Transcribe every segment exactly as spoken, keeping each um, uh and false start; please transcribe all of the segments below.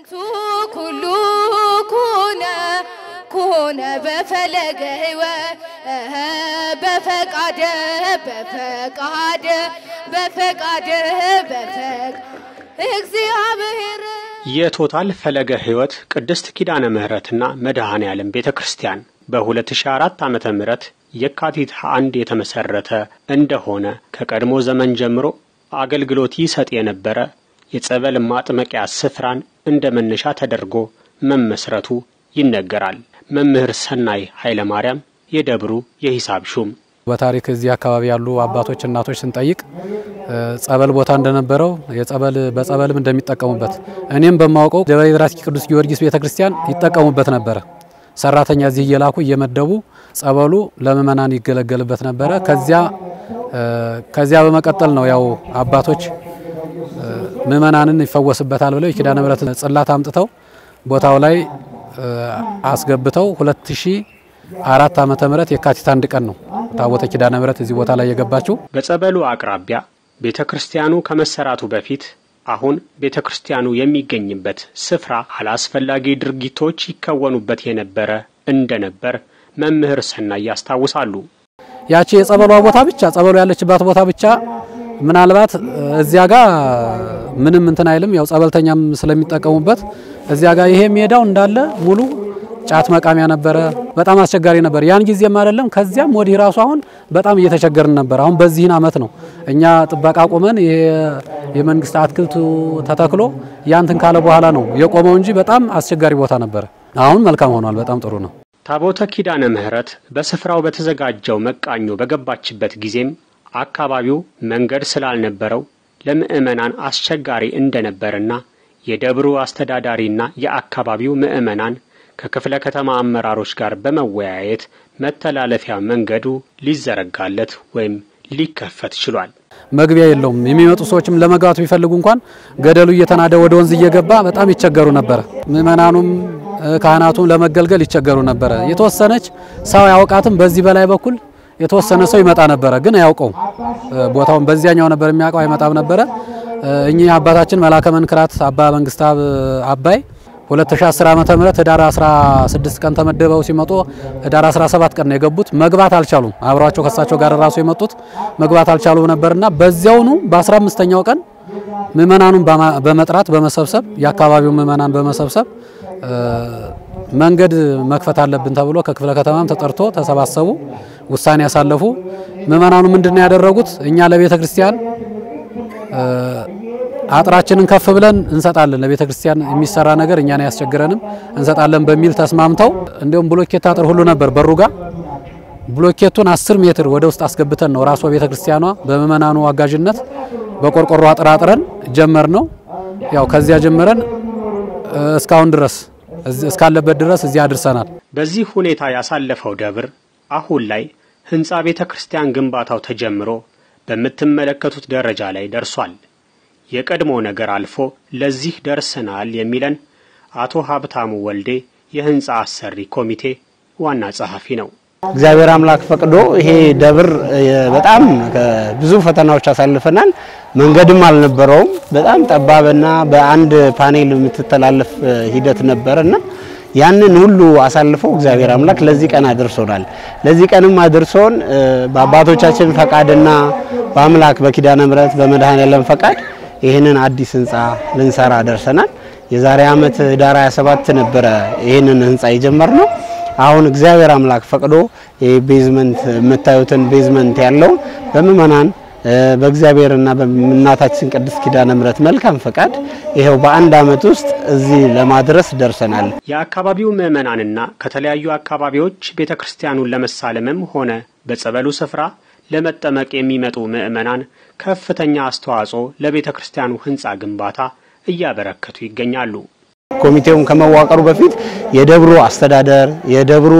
ከንቱ ኩሉ ኩነ ኩነ በፈለገ ሕይወት በፈቃደ በፈቃደ በፈቃደ በፈቃደ እግዚአብሔር የቶታል ፈለገ ሕይወት ቅድስት ኪዳነ ምህረትና መድኃኔ ዓለም ቤተክርስቲያን በ2004 ዓመተ ምህረት የካቲት አንድ የተመሰረተ እንደሆነ ከቀድሞ ዘመን ጀምሮ አገልግሎት ይሰጥ የነበረ የጸበል ማጥመቂያ ስፍራን እንደመነሻ ተደርጎ መመስረቱ ይነገራል። መምህር ሰናይ ኃይለ ማርያም የደብሩ የሂሳብ ሹም በታሪክ እዚህ አካባቢ ያሉ አባቶች እናቶች ስንጠይቅ ጸበል ቦታ እንደነበረው የጸበል በጸበልም እንደሚጠቀሙበት እኔም በማውቀው ደብረ ብራስኪ ቅዱስ ጊዮርጊስ ቤተክርስቲያን ይጠቀሙበት ነበር። ሰራተኛ እዚህ እየላኩ እየመደቡ ጸበሉ ለምእመናን ይገለገልበት ነበር። ከዚያ ከዚያ በመቀጠል ነው ያው አባቶች ምእመናንን ይፈወስበታል ብለው የኪዳነ ምህረት ጽላት አምጥተው ቦታው ላይ አስገብተው ሁለት ሺህ አራት ዓመተ ምህረት የካቲት አንድ ቀን ነው ታቦተ ኪዳነ ምህረት እዚህ ቦታ ላይ የገባችው። በጸበሉ አቅራቢያ ቤተክርስቲያኑ ከመሰራቱ በፊት አሁን ቤተክርስቲያኑ የሚገኝበት ስፍራ አላስፈላጊ ድርጊቶች ይከወኑበት የነበረ እንደነበር መምህር ሰናይ ያስታውሳሉ። ያቺ የጸበሏ ቦታ ብቻ ጸበሉ ያለችባት ቦታ ብቻ ምናልባት እዚያ ጋር ምንም እንትን አይልም ያው ጸበልተኛም ስለሚጠቀሙበት እዚያ ጋር ይሄ ሜዳው እንዳለ ሙሉ ጫት መቃሚያ ነበር። በጣም አስቸጋሪ ነበር ያን ጊዜም አይደለም ከዚያም ወዲህ ራሱ አሁን በጣም እየተቸገርን ነበር። አሁን በዚህን አመት ነው እኛ ጥበቃ ቆመን ይሄ የመንግስት አትክልቱ ተተክሎ ያንተን ካለ በኋላ ነው የቆመው እንጂ በጣም አስቸጋሪ ቦታ ነበር። አሁን መልካም ሆኗል። በጣም ጥሩ ነው። ታቦተ ኪዳነ ምህረት በስፍራው በተዘጋጀው መቃኞ በገባችበት ጊዜም አካባቢው መንገድ ስላልነበረው ለምእመናን አስቸጋሪ እንደነበርና የደብሩ አስተዳዳሪና የአካባቢው ምእመናን ከክፍለ ከተማ አመራሮች ጋር በመወያየት መተላለፊያ መንገዱ ሊዘረጋለት ወይም ሊከፈት ችሏል። መግቢያ የለውም። የሚመጡ ሰዎችም ለመግባት ቢፈልጉ እንኳን ገደሉ እየተናደ ወደ ወንዝ እየገባ በጣም ይቸገሩ ነበር። ምእመናኑም ካህናቱም ለመገልገል ይቸገሩ ነበር። የተወሰነች ሰው ያውቃትም በዚህ በላይ በኩል የተወሰነ ሰው ይመጣ ነበር ግን ያውቀው ቦታውን በዚያኛው ነበር የሚያውቀው አይመጣም ነበር። እኛ አባታችን መላከ መንክራት አባ መንግስታብ አባይ ሁለት ሺህ አስር ዓመተ ምህረት ዳር አስራ ስድስት ቀን ተመደበው ሲመጡ ዳር አስራ ሰባት ቀን ነው የገቡት። መግባት አልቻሉም። አብራቸው ከሳቸው ጋር ራሱ የመጡት መግባት አልቻሉም ነበርና በዚያው ነው በ15ኛው ቀን ምእመናኑን በመጥራት በመሰብሰብ የአካባቢው ምእመናን በመሰብሰብ መንገድ መክፈት አለብን ተብሎ ከክፍለ ከተማም ተጠርቶ ተሰባሰቡ ውሳኔ ያሳለፉ። ምእመናኑ ምንድነው ያደረጉት? እኛ ለቤተ ክርስቲያን አጥራችንን ከፍ ብለን እንሰጣለን ለቤተ ክርስቲያን የሚሰራ ነገር እኛን ያስቸግረንም እንሰጣለን በሚል ተስማምተው እንደውም ብሎኬት አጥር ሁሉ ነበር በሩጋ ብሎኬቱን አስር ሜትር ወደ ውስጥ አስገብተን ነው ራሱ ቤተ ክርስቲያኗ በመመናኑ አጋዥነት በቆርቆሮ አጥር አጥረን ጀመርነው። ያው ከዚያ ጀመረን እስካሁን ድረስ እስካለበት ድረስ እዚያ አድርሰናል። በዚህ ሁኔታ ያሳለፈው ደብር አሁን ላይ ህንጻ ቤተ ክርስቲያን ግንባታው ተጀምሮ በመተመለከቱት ደረጃ ላይ ደርሷል። የቀድሞ ነገር አልፎ ለዚህ ደርሰናል የሚለን አቶ ሀብታሙ ወልዴ የህንጻ አሰሪ ኮሚቴ ዋና ጸሐፊ ነው። እግዚአብሔር አምላክ ፈቅዶ ይሄ ደብር በጣም ብዙ ፈተናዎች አሳልፈናል። መንገድም አልነበረውም። በጣም ጠባብና በአንድ ፓኔል የምትተላለፍ ሂደት ነበርና ያንን ሁሉ አሳልፎ እግዚአብሔር አምላክ ለዚህ ቀን አድርሶናል። ለዚህ ቀንም አድርሶን በአባቶቻችን ፈቃድና በአምላክ በኪዳነ ምህረት በመድኃኔ ዓለም ፈቃድ ይሄንን አዲስ ህንጻ ልንሰራ ደርሰናል። የዛሬ አመት ዳር ሃያ ሰባት ነበር ይሄንን ህንጻ የጀመርነው። አሁን እግዚአብሔር አምላክ ፈቅዶ የቤዝመንት መታዩትን ቤዝመንት ያለው በመመናን በእግዚአብሔርና በእናታችን ቅድስት ኪዳነ ምህረት መልካም ፈቃድ ይሄው በአንድ አመት ውስጥ እዚህ ለማድረስ ደርሰናል። የአካባቢው ምእመናንና ከተለያዩ አካባቢዎች ቤተክርስቲያኑን ለመሳለምም ሆነ በጸበሉ ስፍራ ለመጠመቅ የሚመጡ ምእመናን ከፍተኛ አስተዋጽኦ ለቤተክርስቲያኑ ህንጻ ግንባታ እያበረከቱ ይገኛሉ። ኮሚቴውን ከመዋቀሩ በፊት የደብሩ አስተዳደር የደብሩ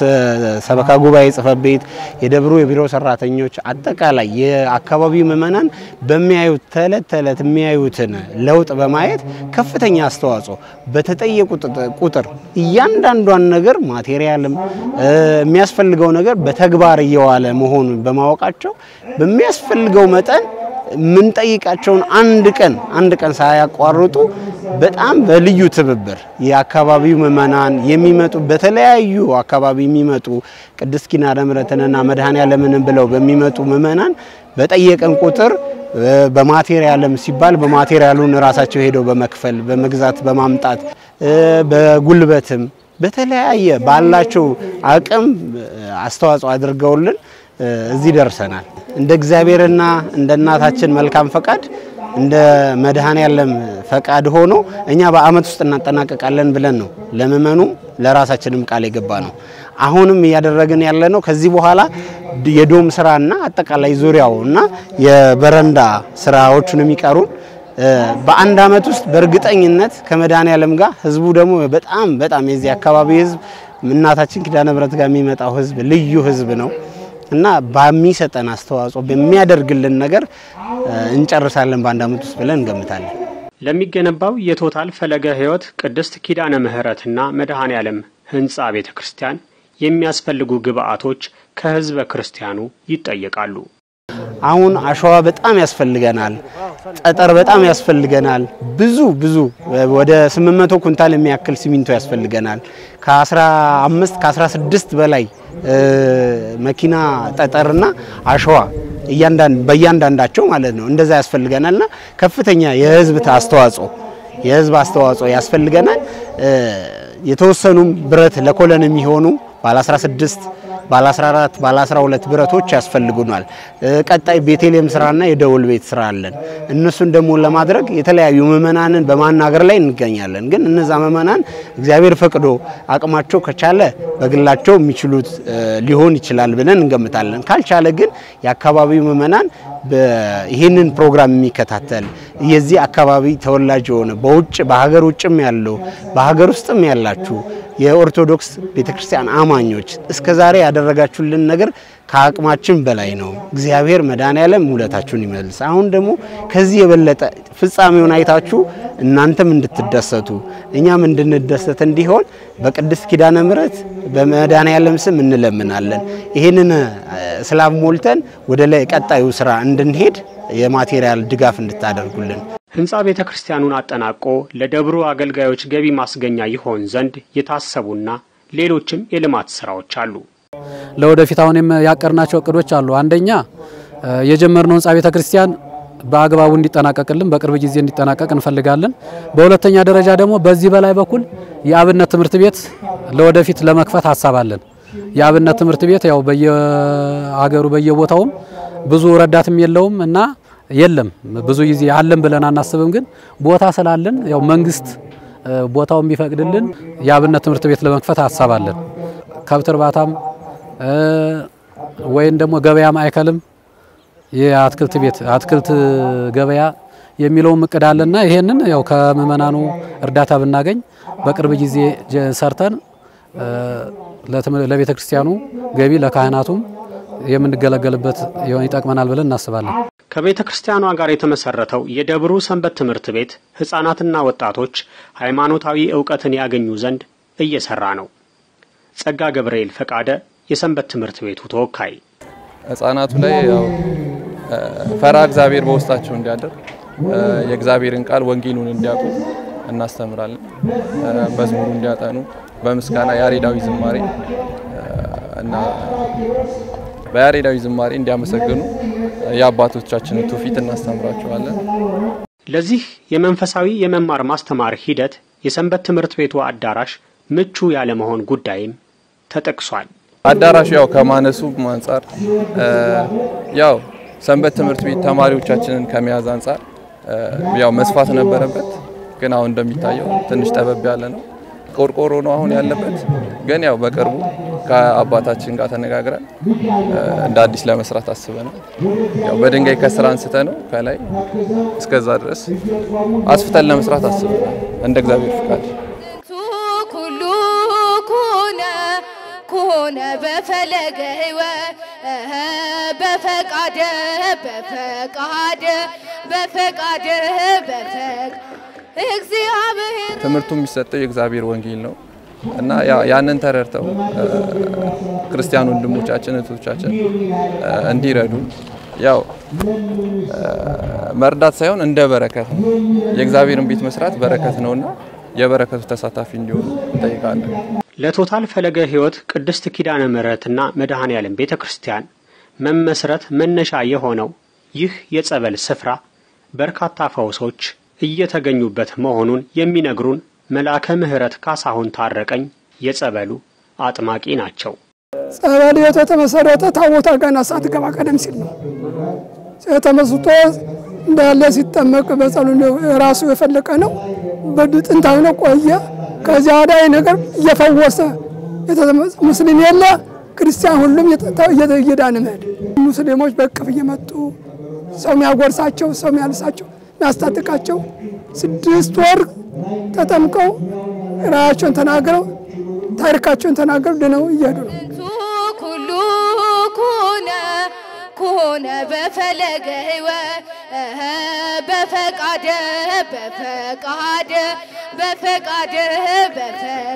ሰበካ ጉባኤ ጽፈት ቤት የደብሩ የቢሮ ሰራተኞች አጠቃላይ የአካባቢው ምእመናን በሚያዩት ተለት ተለት የሚያዩትን ለውጥ በማየት ከፍተኛ አስተዋጽኦ በተጠየቁት ቁጥር እያንዳንዷን ነገር ማቴሪያልም የሚያስፈልገው ነገር በተግባር እየዋለ መሆኑን በማወቃቸው በሚያስፈልገው መጠን ምን ጠይቃቸውን አንድ ቀን አንድ ቀን ሳያቋርጡ በጣም በልዩ ትብብር የአካባቢው ምእመናን የሚመጡ በተለያዩ አካባቢ የሚመጡ ቅድስት ኪዳነ ምሕረትንና መድኃኔዓለምን ብለው በሚመጡ ምእመናን በጠየቀን ቁጥር በማቴሪያልም ሲባል በማቴሪያሉን ራሳቸው ሄደው በመክፈል በመግዛት በማምጣት በጉልበትም በተለያየ ባላቸው አቅም አስተዋጽኦ አድርገውልን እዚህ ደርሰናል። እንደ እግዚአብሔርና እንደ እናታችን መልካም ፈቃድ እንደ መድኃኔዓለም ፈቃድ ሆኖ እኛ በአመት ውስጥ እናጠናቀቃለን ብለን ነው ለምእመኑ ለራሳችንም ቃል የገባ ነው። አሁንም ያደረግን ያለ ነው። ከዚህ በኋላ የዶም ስራና አጠቃላይ ዙሪያውና የበረንዳ ስራዎቹን የሚቀሩ በአንድ አመት ውስጥ በእርግጠኝነት ከመድኃኔዓለም ጋር ህዝቡ ደግሞ በጣም በጣም የዚህ አካባቢ ህዝብ እናታችን ኪዳነ ምሕረት ጋር የሚመጣው ህዝብ ልዩ ህዝብ ነው እና በሚሰጠን አስተዋጽኦ በሚያደርግልን ነገር እንጨርሳለን በአንድ አመት ውስጥ ብለን እንገምታለን። ለሚገነባው የቶታል ፈለገ ህይወት ቅድስት ኪዳነ ምሕረትና መድኃኔዓለም ህንጻ ቤተክርስቲያን የሚያስፈልጉ ግብአቶች ከህዝበ ክርስቲያኑ ይጠየቃሉ። አሁን አሸዋ በጣም ያስፈልገናል፣ ጠጠር በጣም ያስፈልገናል፣ ብዙ ብዙ ወደ ስምንት መቶ ኩንታል የሚያክል ሲሚንቶ ያስፈልገናል። ከ15 ከ16 በላይ መኪና ጠጠርና አሸዋ እያንዳንድ በእያንዳንዳቸው ማለት ነው እንደዛ ያስፈልገናልና ከፍተኛ የህዝብ አስተዋጽኦ የህዝብ አስተዋጽኦ ያስፈልገናል። የተወሰኑም ብረት ለኮለን የሚሆኑ ባለ አስራ ስድስት ባለ አስራ አራት ባለ አስራ ሁለት ብረቶች ያስፈልጉናል። ቀጣይ ቤቴሌም ስራና የደውል ቤት ስራ አለን። እነሱን ደግሞ ለማድረግ የተለያዩ ምእመናንን በማናገር ላይ እንገኛለን። ግን እነዛ ምእመናን እግዚአብሔር ፈቅዶ አቅማቸው ከቻለ በግላቸው የሚችሉት ሊሆን ይችላል ብለን እንገምታለን። ካልቻለ ግን የአካባቢው ምእመናን ይሄንን ፕሮግራም የሚከታተል የዚህ አካባቢ ተወላጅ ሆነ በውጭ በሀገር ውጭም ያለው በሀገር ውስጥም ያላችሁ የኦርቶዶክስ ቤተክርስቲያን አማኞች እስከዛሬ ያደረጋችሁልን ነገር ከአቅማችን በላይ ነው። እግዚአብሔር መድኃኔዓለም ውለታችሁን ይመልስ። አሁን ደግሞ ከዚህ የበለጠ ፍጻሜውን አይታችሁ እናንተም እንድትደሰቱ እኛም እንድንደሰት እንዲሆን በቅድስት ኪዳነ ምሕረት በመድኃኔዓለም ስም እንለምናለን። ይሄንን ስላም ሞልተን ወደ ላይ ቀጣዩ ስራ እንድንሄድ የማቴሪያል ድጋፍ እንድታደርጉልን ህንጻ ቤተክርስቲያኑን አጠናቆ ለደብሩ አገልጋዮች ገቢ ማስገኛ ይሆን ዘንድ የታሰቡና ሌሎችም የልማት ስራዎች አሉ። ለወደፊት አሁንም ያቀርናቸው እቅዶች አሉ። አንደኛ የጀመርነው ህንጻ ቤተክርስቲያን በአግባቡ እንዲጠናቀቅልን በቅርብ ጊዜ እንዲጠናቀቅ እንፈልጋለን። በሁለተኛ ደረጃ ደግሞ በዚህ በላይ በኩል የአብነት ትምህርት ቤት ለወደፊት ለመክፈት ሐሳባለን። የአብነት ትምህርት ቤት ያው በየሀገሩ በየቦታውም ብዙ ረዳትም የለውም እና የለም ብዙ ጊዜ አለን ብለን አናስብም። ግን ቦታ ስላለን ያው መንግስት ቦታውን ቢፈቅድልን የአብነት ትምህርት ቤት ለመክፈት ሐሳባለን። ከብት እርባታም ወይን ደግሞ ገበያ ማዕከልም የአትክልት ቤት አትክልት ገበያ የሚለው እቅዳለና ይሄንን ያው ከመመናኑ እርዳታ ብናገኝ በቅርብ ጊዜ ሰርተን ለቤተክርስቲያኑ ገቢ ለካህናቱም የምንገለገልበት ይሆን ይጠቅመናል ብለን እናስባለን። ከቤተክርስቲያኗ ጋር የተመሰረተው የደብሩ ሰንበት ትምህርት ቤት ህፃናትና ወጣቶች ሃይማኖታዊ ዕውቀትን ያገኙ ዘንድ እየሰራ ነው። ጸጋ ገብርኤል ፈቃደ የሰንበት ትምህርት ቤቱ ተወካይ ህፃናቱ ላይ ያው ፈራ እግዚአብሔር በውስጣቸው እንዲያደር የእግዚአብሔርን ቃል ወንጌሉን እንዲያውቁ እናስተምራለን። መዝሙሩ እንዲያጠኑ በምስጋና ያሬዳዊ ዝማሬ እና በያሬዳዊ ዝማሬ እንዲያመሰግኑ የአባቶቻችንን ትውፊት እናስተምራቸዋለን። ለዚህ የመንፈሳዊ የመማር ማስተማር ሂደት የሰንበት ትምህርት ቤቱ አዳራሽ ምቹ ያለ መሆን ጉዳይም ተጠቅሷል። አዳራሹ ያው ከማነሱ አንፃር ያው ሰንበት ትምህርት ቤት ተማሪዎቻችንን ከመያዝ አንፃር ያው መስፋት ነበረበት። ግን አሁን እንደሚታየው ትንሽ ጠበብ ያለ ነው። ቆርቆሮ ነው አሁን ያለበት። ግን ያው በቅርቡ ከአባታችን ጋር ተነጋግረን እንደ አዲስ ለመስራት አስበናል። ያው በድንጋይ ከስራ አንስተ ነው ከላይ እስከዛ ድረስ አስፍተን ለመስራት አስበናል እንደ እግዚአብሔር ፍቃድ። ኩሉ ኩነ ኩነ በፈለገ ህይወት በፈቃደ በፈቃደ በፈቃደ በፈቃደ እግዚአብሔር ትምህርቱ የሚሰጠው የእግዚአብሔር ወንጌል ነው እና ያንን ተረድተው ክርስቲያን ወንድሞቻችን እህቶቻችን እንዲረዱ ያው መርዳት ሳይሆን እንደ በረከት ነው የእግዚአብሔርን ቤት መስራት በረከት ነውና የበረከቱ ተሳታፊ እንዲሆኑ እንጠይቃለን። ለቶታል ፈለገ ሕይወት ቅድስት ኪዳነ ምሕረትና መድኃኔ ዓለም ቤተክርስቲያን መመስረት መነሻ የሆነው ይህ የጸበል ስፍራ በርካታ ፈውሶች እየተገኙበት መሆኑን የሚነግሩን መልአከ ምሕረት ካሳሁን ታረቀኝ የጸበሉ አጥማቂ ናቸው። ጸበል የተመሰረተ ታቦታ ገና ሳትገባ ቀደም ሲል ነው የተመስጦ እንዳለ ሲጠመቅ በጸሎት ራሱ የፈለቀ ነው በጥንታዊ ነው ቆየ። ከዚያ ወዲያ ነገር እየፈወሰ ሙስሊም የለ ክርስቲያን ሁሉም እየዳነ መሄድ ሙስሊሞች በቅፍ እየመጡ ሰው የሚያጎርሳቸው ሰው የሚያልሳቸው የሚያስታጥቃቸው ስድስት ወር ተጠምቀው ራሳቸውን ተናግረው ታሪካቸውን ተናግረው ድነው እየሄዱ ነው። ኩሉ ኩነ ኩነ በፈለገ ሕይወት በፈቃደ በፈቃደ በፈቃደ በፈቃደ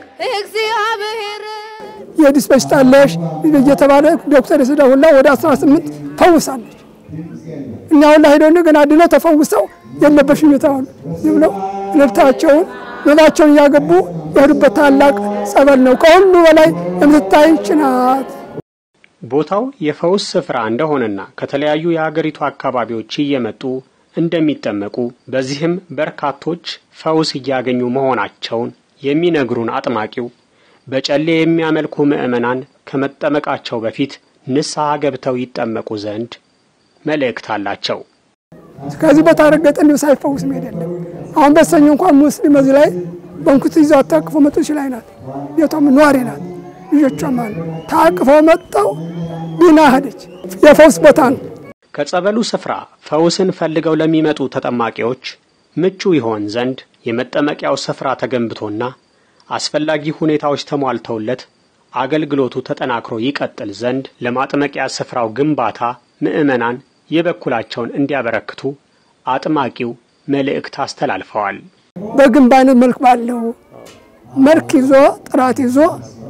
እግዚአብሔር የዲስ በሽታለሽ እየተባለ ዶክተር ስለሁላ ወደ አስራ ስምንት ፈውሳለች። እኛ ሁላ ሄደው እንደገና ድነው ተፈውሰው የለበሽም ይታሉ ብለው ልብታቸውን መባቸውን ያገቡ የሄዱበት ታላቅ ጸበል ነው። ከሁሉ በላይ የምትታይ ጭናት ቦታው የፈውስ ስፍራ እንደሆነና ከተለያዩ የሀገሪቱ አካባቢዎች እየመጡ እንደሚጠመቁ በዚህም በርካቶች ፈውስ እያገኙ መሆናቸውን የሚነግሩን አጥማቂው በጨሌ የሚያመልኩ ምእመናን ከመጠመቃቸው በፊት ንስሐ ገብተው ይጠመቁ ዘንድ መልእክት አላቸው። ከዚህ በታረገጠ ነው ሳይፈውስ መሄደለም። አሁን በሰኞ እንኳን ሙስሊም እዚህ ላይ በንኩት ይዛው ታቅፎ መጥቶ ይችላል ናት የቶም ኗሪ ናት ልጆቿም አሉ ታቅፎ መጣው ዲና ሄደች የፈውስ ቦታ ነው። ከጸበሉ ስፍራ ፈውስን ፈልገው ለሚመጡ ተጠማቂዎች ምቹ ይሆን ዘንድ የመጠመቂያው ስፍራ ተገንብቶና አስፈላጊ ሁኔታዎች ተሟልተውለት አገልግሎቱ ተጠናክሮ ይቀጥል ዘንድ ለማጥመቂያ ስፍራው ግንባታ ምእመናን የበኩላቸውን እንዲያበረክቱ አጥማቂው መልእክት አስተላልፈዋል። በግንባታ መልክ ባለው መልክ ይዞ ጥራት ይዞ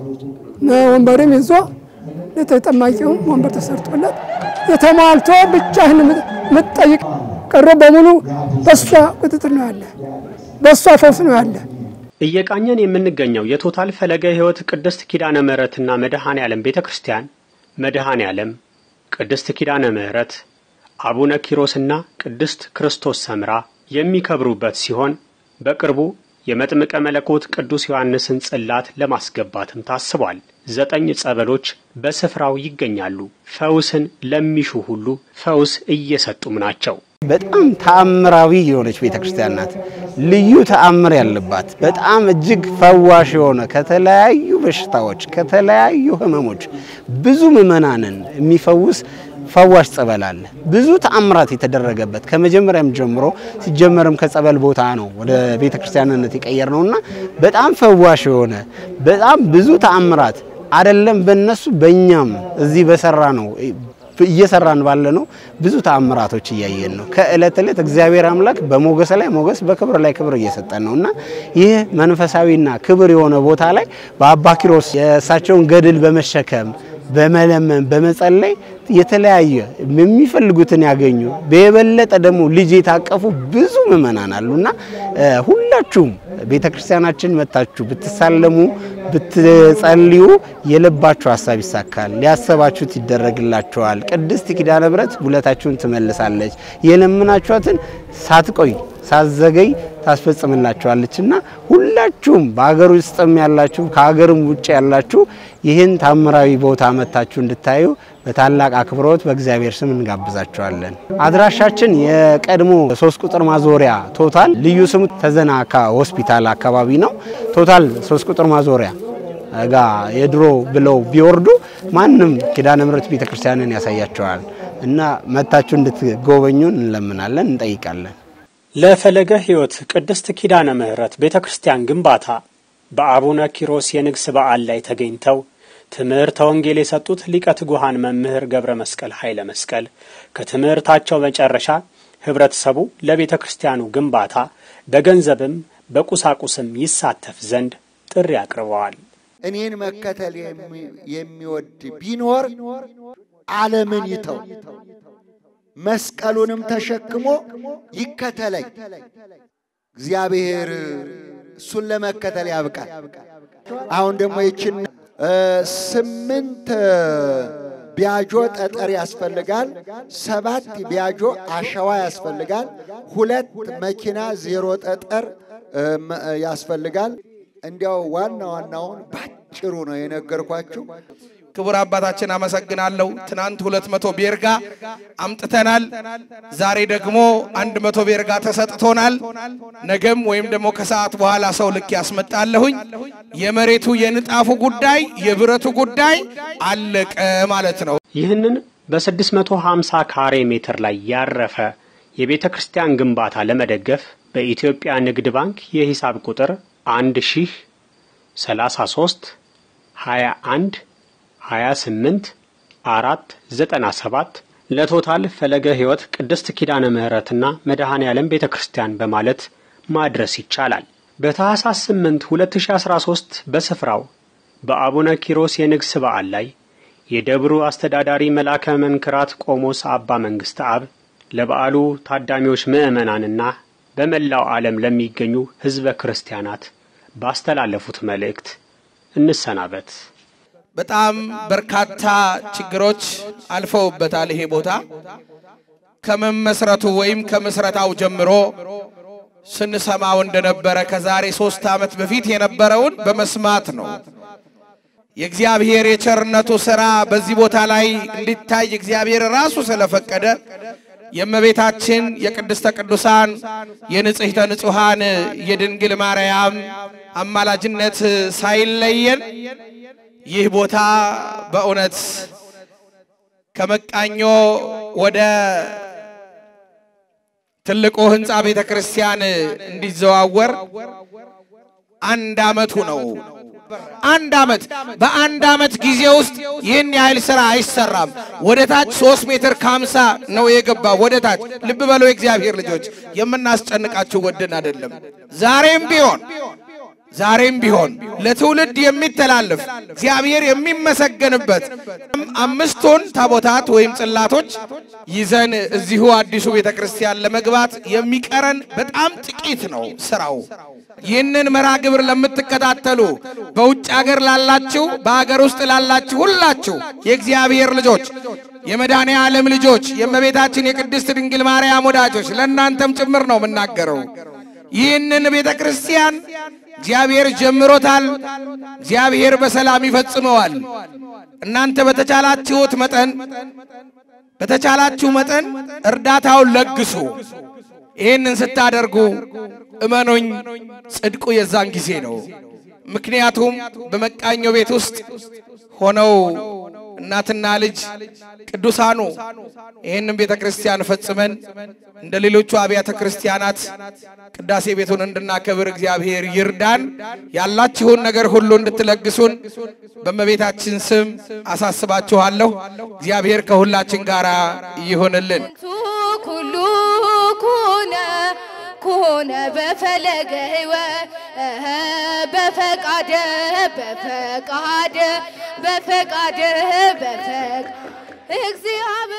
ወንበርም ይዞ ለተጠማቂው ወንበር ተሰርቶለት የተሟልቶ ብቻህን መጠይቅ ቀረ በሙሉ በሷ ቁጥጥር ነው ያለ በሷ ፈውስ ነው ያለ። እየቃኘን የምንገኘው የቶታል ፈለገ ሕይወት ቅድስት ኪዳነ ምሕረትና መድኃኔ ዓለም ቤተክርስቲያን መድኃኔ ዓለም ቅድስት ኪዳነ ምሕረት አቡነ ኪሮስና ቅድስት ክርስቶስ ሰምራ የሚከብሩበት ሲሆን በቅርቡ የመጥምቀ መለኮት ቅዱስ ዮሐንስን ጽላት ለማስገባትም ታስቧል። ዘጠኝ ጸበሎች በስፍራው ይገኛሉ። ፈውስን ለሚሹ ሁሉ ፈውስ እየሰጡም ናቸው። በጣም ተአምራዊ የሆነች ቤተክርስቲያን ናት። ልዩ ተአምር ያለባት በጣም እጅግ ፈዋሽ የሆነ ከተለያዩ በሽታዎች ከተለያዩ ህመሞች ብዙ ምእመናንን የሚፈውስ ፈዋሽ ጸበል አለ። ብዙ ተአምራት የተደረገበት ከመጀመሪያም ጀምሮ ሲጀመርም ከጸበል ቦታ ነው ወደ ቤተክርስቲያንነት ይቀየርነውና በጣም ፈዋሽ የሆነ በጣም ብዙ ተአምራት አይደለም በእነሱ በእኛም እዚህ በሰራ ነው እየሰራን ባለ ነው ብዙ ተአምራቶች እያየን ነው። ከእለት እለት እግዚአብሔር አምላክ በሞገስ ላይ ሞገስ በክብር ላይ ክብር እየሰጠን ነውና ይህ መንፈሳዊና ክብር የሆነ ቦታ ላይ በአባ ኪሮስ የእሳቸውን ገድል በመሸከም በመለመን በመጸለይ የተለያየ የሚፈልጉትን ያገኙ በየበለጠ ደግሞ ልጅ የታቀፉ ብዙ ምእመናን አሉና ሁላችሁም ቤተክርስቲያናችን መጣችሁ ብትሳለሙ ብትጸልዩ የልባችሁ ሐሳብ ይሳካል። ያሰባችሁት ይደረግላችኋል። ቅድስት ኪዳነ ምሕረት ውለታችሁን ትመልሳለች። የለምናችኋትን ሳትቆይ ሳዘገይ ታስፈጽምላችኋለችና ሁላችሁም በአገር ውስጥም ያላችሁ ከሀገርም ውጭ ያላችሁ ይህን ታምራዊ ቦታ መጣችሁ እንድታዩ በታላቅ አክብሮት በእግዚአብሔር ስም እንጋብዛችኋለን። አድራሻችን የቀድሞ ሶስት ቁጥር ማዞሪያ ቶታል ልዩ ስሙ ተዘናካ ሆስፒታል አካባቢ ነው። ቶታል ሶስት ቁጥር ማዞሪያ ጋ የድሮ ብለው ቢወርዱ ማንንም ኪዳነ ምሕረት ቤተክርስቲያንን ያሳያቸዋል እና መጣችሁ እንድትጎበኙን እንለምናለን እንጠይቃለን። ለፈለገ ሕይወት ቅድስት ኪዳነ ምሕረት ቤተክርስቲያን ግንባታ በአቡነ ኪሮስ የንግስ በዓል ላይ ተገኝተው ትምህርተ ወንጌል የሰጡት ሊቀ ትጉሃን መምህር ገብረ መስቀል ኃይለ መስቀል ከትምህርታቸው መጨረሻ ህብረተሰቡ ለቤተክርስቲያኑ ግንባታ በገንዘብም በቁሳቁስም ይሳተፍ ዘንድ ጥሪ አቅርበዋል። እኔን መከተል የሚወድ ቢኖር ዓለምን ይተው መስቀሉንም ተሸክሞ ይከተለኝ እግዚአብሔር እሱን ለመከተል ያብቃል አሁን ደግሞ ይችን ስምንት ቢያጆ ጠጠር ያስፈልጋል ሰባት ቢያጆ አሸዋ ያስፈልጋል ሁለት መኪና ዜሮ ጠጠር ያስፈልጋል እንዲያው ዋና ዋናውን ባጭሩ ነው የነገርኳችሁ ክቡር አባታችን አመሰግናለሁ ትናንት ሁለት መቶ ቤርጋ አምጥተናል ዛሬ ደግሞ አንድ መቶ ቤርጋ ተሰጥቶናል ነገም ወይም ደግሞ ከሰዓት በኋላ ሰው ልክ ያስመጣለሁኝ የመሬቱ የንጣፉ ጉዳይ የብረቱ ጉዳይ አለቀ ማለት ነው ይህንን በ650 ካሬ ሜትር ላይ ያረፈ የቤተ ክርስቲያን ግንባታ ለመደገፍ በኢትዮጵያ ንግድ ባንክ የሂሳብ ቁጥር አንድ ሺህ ሰላሳ ሶስት ሃያ አንድ ሃያ ስምንት አራት ዘጠና ሰባት ለቶታል ፈለገ ሕይወት ቅድስት ኪዳነ ምህረትና መድኃኔ ዓለም ቤተክርስቲያን በማለት ማድረስ ይቻላል በታኅሳስ ስምንት ሁለት ሺህ አስራ ሶስት በስፍራው በአቡነ ኪሮስ የንግስ በዓል ላይ የደብሩ አስተዳዳሪ መላከ መንክራት ቆሞስ አባ መንግስት አብ ለበዓሉ ታዳሚዎች ምዕመናንና በመላው ዓለም ለሚገኙ ህዝበ ክርስቲያናት ባስተላለፉት መልእክት እንሰናበት በጣም በርካታ ችግሮች አልፈውበታል ይሄ ቦታ ከመመስረቱ ወይም ከምስረታው ጀምሮ ስንሰማው እንደነበረ ከዛሬ ሶስት ዓመት በፊት የነበረውን በመስማት ነው የእግዚአብሔር የቸርነቱ ሥራ በዚህ ቦታ ላይ እንዲታይ እግዚአብሔር ራሱ ስለፈቀደ የእመቤታችን የቅድስተ ቅዱሳን የንጽሕተ ንጹሃን የድንግል ማርያም አማላጅነት ሳይለየን ይህ ቦታ በእውነት ከመቃኞ ወደ ትልቁ ህንጻ ቤተክርስቲያን እንዲዘዋወር አንድ አመቱ ነው አንድ አመት በአንድ አመት ጊዜ ውስጥ ይህን ያህል ስራ አይሰራም ወደ ታች ሶስት ሜትር ከሀምሳ ነው የገባው ወደ ታች ልብ በሉ እግዚአብሔር ልጆች የምናስጨንቃችሁ ወደን አይደለም ዛሬም ቢሆን ዛሬም ቢሆን ለትውልድ የሚተላለፍ እግዚአብሔር የሚመሰገንበት አምስቱን ታቦታት ወይም ጽላቶች ይዘን እዚሁ አዲሱ ቤተክርስቲያን ለመግባት የሚቀረን በጣም ጥቂት ነው ስራው ይህንን መርሃ ግብር ለምትከታተሉ በውጭ ሀገር ላላችሁ በአገር ውስጥ ላላችሁ ሁላችሁ የእግዚአብሔር ልጆች የመድኃኔ ዓለም ልጆች የእመቤታችን የቅድስት ድንግል ማርያም ወዳጆች ለእናንተም ጭምር ነው የምናገረው ይህንን ቤተክርስቲያን እግዚአብሔር ጀምሮታል እግዚአብሔር በሰላም ይፈጽመዋል እናንተ በተቻላችሁት መጠን በተቻላችሁ መጠን እርዳታውን ለግሱ ይሄንን ስታደርጉ እመኑኝ ጽድቁ የዛን ጊዜ ነው ምክንያቱም በመቃኞ ቤት ውስጥ ሆነው እናትና ልጅ ቅዱሳኑ ይሄንን ቤተክርስቲያን ፈጽመን እንደ ሌሎቹ አብያተ ክርስቲያናት ቅዳሴ ቤቱን እንድናከብር እግዚአብሔር ይርዳን ያላችሁን ነገር ሁሉ እንድትለግሱን በእመቤታችን ስም አሳስባችኋለሁ እግዚአብሔር ከሁላችን ጋር ይሁንልን ኩሉ ኩነ ኩነ በፈለገ ሕይወት በፈቃደ በፈቃደ በፈቃደ በፈቃደ እግዚአብሔር